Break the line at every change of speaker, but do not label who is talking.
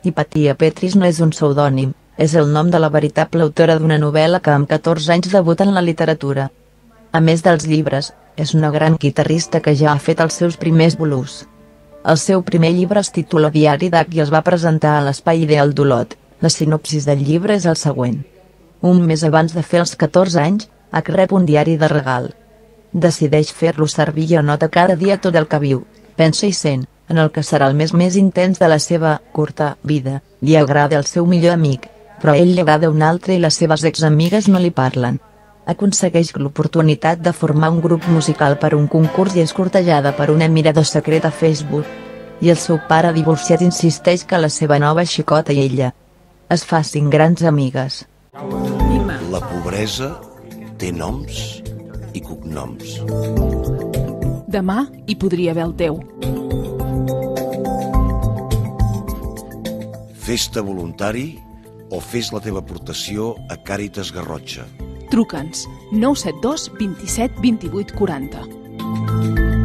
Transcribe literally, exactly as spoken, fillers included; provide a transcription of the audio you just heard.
Hipatia Petris no és un pseudònim, és el nom de la veritable autora d'una novel·la que amb catorze anys debuta en la literatura. A més dels llibres, és una gran guitarrista que ja ha fet els seus primers bolús. El seu primer llibre es titula Diari d'H i es va presentar a l'Espai Ideal d'Olot. La sinopsis del llibre és el següent. Un mes abans de fer els catorze anys, H rep un diari de regal. Decideix fer-lo servir i anota cada dia tot el que viu, pensa i sent, en el que serà el mes més intens de la seva curta vida. Li agrada el seu millor amic, però a ell li agrada un altre i les seves examigues no li parlen. Aconsegueix l'oportunitat de formar un grup musical per un concurs i és cortejada per un admirador secret a Facebook. I el seu pare divorciat insisteix que la seva nova xicota i ella es facin grans amigues.
La pobresa té noms i cognoms.
Demà hi podria haver el teu.
Fes-te voluntari o fes la teva aportació a Càritas Garrotxa.
Truca'ns nou set dos, vint set, vint vuit, quaranta.